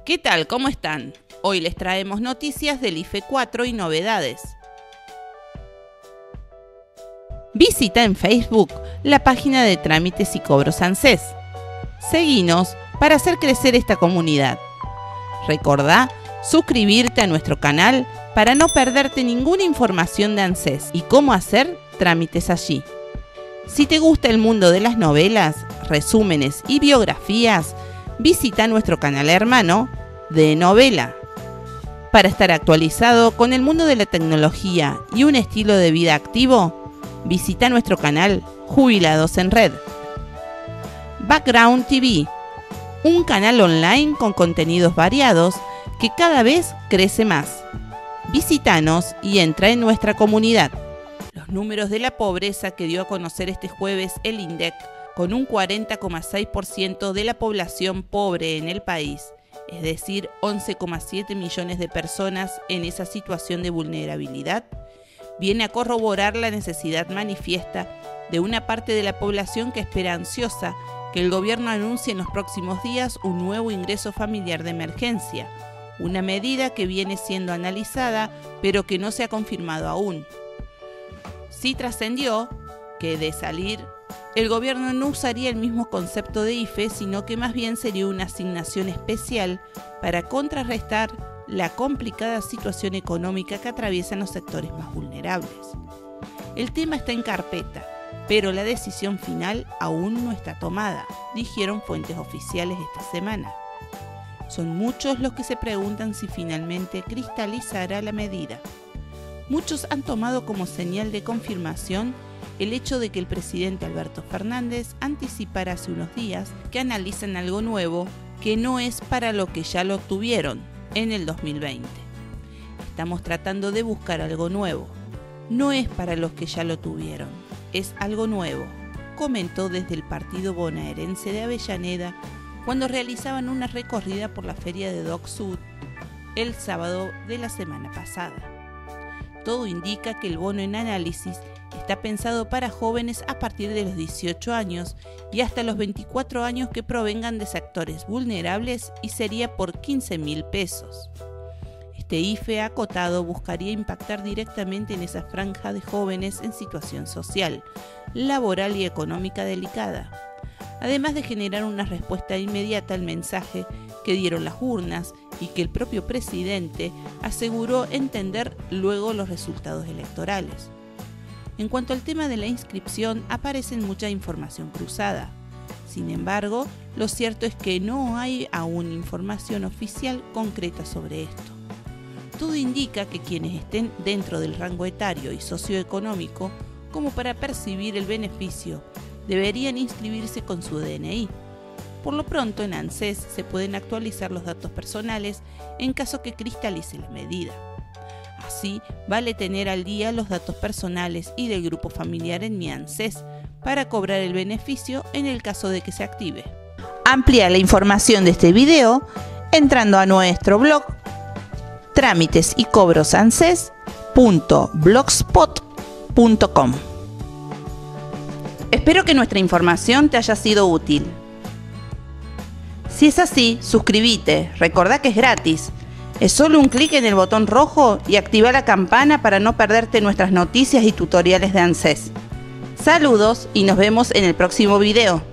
¿Qué tal? ¿Cómo están? Hoy les traemos noticias del IFE 4 y novedades. Visita en Facebook la página de Trámites y Cobros ANSES. Seguinos para hacer crecer esta comunidad. Recordá suscribirte a nuestro canal para no perderte ninguna información de ANSES y cómo hacer trámites allí. Si te gusta el mundo de las novelas, resúmenes y biografías, visita nuestro canal hermano de Novela. Para estar actualizado con el mundo de la tecnología y un estilo de vida activo, visita nuestro canal Jubilados en Red. Background TV, un canal online con contenidos variados que cada vez crece más. Visítanos y entra en nuestra comunidad. Los números de la pobreza que dio a conocer este jueves el INDEC, con un 40,6% de la población pobre en el país, es decir, 11,7 millones de personas en esa situación de vulnerabilidad, viene a corroborar la necesidad manifiesta de una parte de la población que espera ansiosa que el gobierno anuncie en los próximos días un nuevo ingreso familiar de emergencia, una medida que viene siendo analizada pero que no se ha confirmado aún. Sí trascendió que de salir, el gobierno no usaría el mismo concepto de IFE, sino que más bien sería una asignación especial para contrarrestar la complicada situación económica que atraviesan los sectores más vulnerables. El tema está en carpeta, pero la decisión final aún no está tomada, dijeron fuentes oficiales esta semana. Son muchos los que se preguntan si finalmente cristalizará la medida. Muchos han tomado como señal de confirmación el hecho de que el presidente Alberto Fernández anticipara hace unos días que analizan algo nuevo que no es para lo que ya lo obtuvieron en el 2020. Estamos tratando de buscar algo nuevo. No es para los que ya lo tuvieron, es algo nuevo, comentó desde el partido bonaerense de Avellaneda cuando realizaban una recorrida por la feria de Doc Sud el sábado de la semana pasada. Todo indica que el bono en análisis está pensado para jóvenes a partir de los 18 años y hasta los 24 años que provengan de sectores vulnerables y sería por 15.000 pesos. Este IFE acotado buscaría impactar directamente en esa franja de jóvenes en situación social, laboral y económica delicada, además de generar una respuesta inmediata al mensaje que dieron las urnas y que el propio presidente aseguró entender luego los resultados electorales. En cuanto al tema de la inscripción, aparece mucha información cruzada. Sin embargo, lo cierto es que no hay aún información oficial concreta sobre esto. Todo indica que quienes estén dentro del rango etario y socioeconómico como para percibir el beneficio deberían inscribirse con su DNI. Por lo pronto, en ANSES se pueden actualizar los datos personales en caso que cristalice la medida. Así, vale tener al día los datos personales y del grupo familiar en Mi ANSES para cobrar el beneficio en el caso de que se active. Amplía la información de este video entrando a nuestro blog trámitesycobrosanses.blogspot.com. Espero que nuestra información te haya sido útil. Si es así, suscríbete, recordá que es gratis. Es solo un clic en el botón rojo y activa la campana para no perderte nuestras noticias y tutoriales de ANSES. Saludos y nos vemos en el próximo video.